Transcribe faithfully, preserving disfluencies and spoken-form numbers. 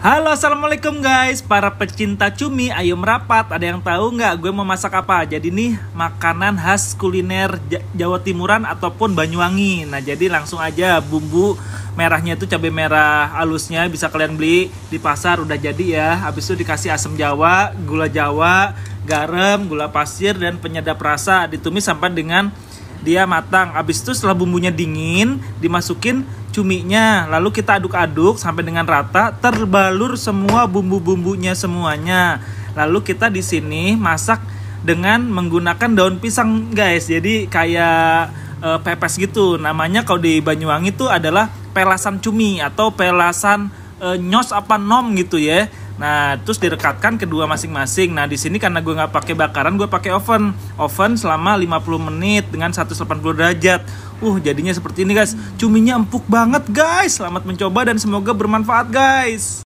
Halo, assalamualaikum guys, para pecinta cumi, ayo merapat. Ada yang tahu nggak gue mau masak apa? Jadi nih makanan khas kuliner Jawa Timuran ataupun Banyuwangi. Nah jadi langsung aja, bumbu merahnya itu cabai merah halusnya bisa kalian beli di pasar, udah jadi ya. Habis itu dikasih asam jawa, gula jawa, garam, gula pasir, dan penyedap rasa. Ditumis sampai dengan dia matang. Habis itu setelah bumbunya dingin, dimasukin cuminya, lalu kita aduk-aduk sampai dengan rata, terbalur semua bumbu-bumbunya semuanya. Lalu kita di sini masak dengan menggunakan daun pisang, guys. Jadi kayak e, pepes gitu. Namanya kalau di Banyuwangi itu adalah pelasan cumi atau pelasan e, nyos apa nom gitu ya. Nah, terus direkatkan kedua masing-masing. Nah, di sini karena gue nggak pakai bakaran, gue pakai oven. Oven selama lima puluh menit dengan seratus delapan puluh derajat. Uh, jadinya seperti ini, guys. Cuminya empuk banget, guys. Selamat mencoba dan semoga bermanfaat, guys.